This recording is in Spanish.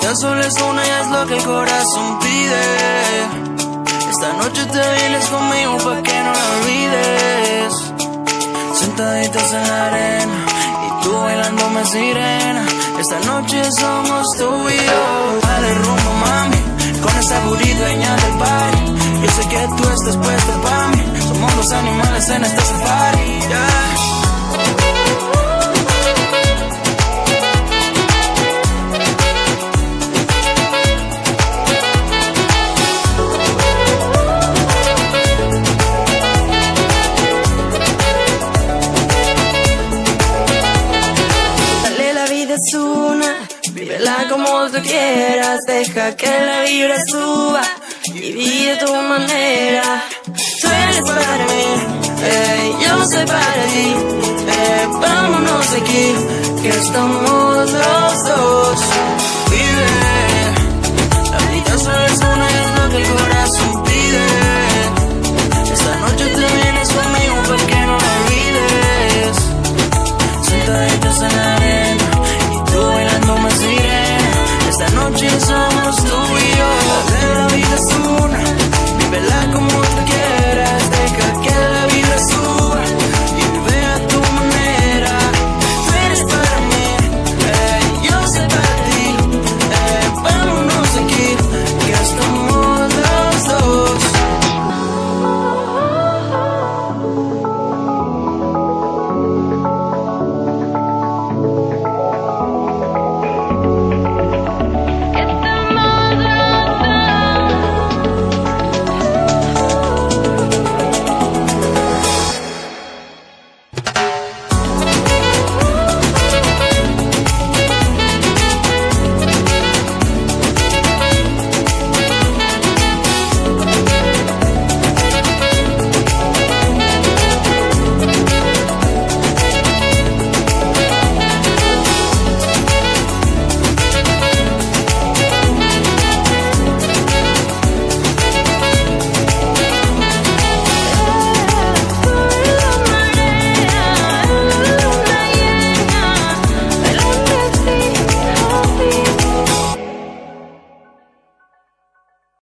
vida solo es una y es lo que el corazón pide. Esta noche te vienes conmigo pa' que no la olvides. Sentaditos en la arena y tú bailándome sirena. Esta noche somos tú y yo. Dale rumbo, mami, con esa booty dueña del party. Yo sé que tú estás puesta pa' mí. Somos dos animales en este safari, yeah. Es una, vívela como tú quieras, deja que la vibra suba y vive a tu manera. Tú eres para mí, yo soy para ti, vámonos de aquí, que estamos los dos.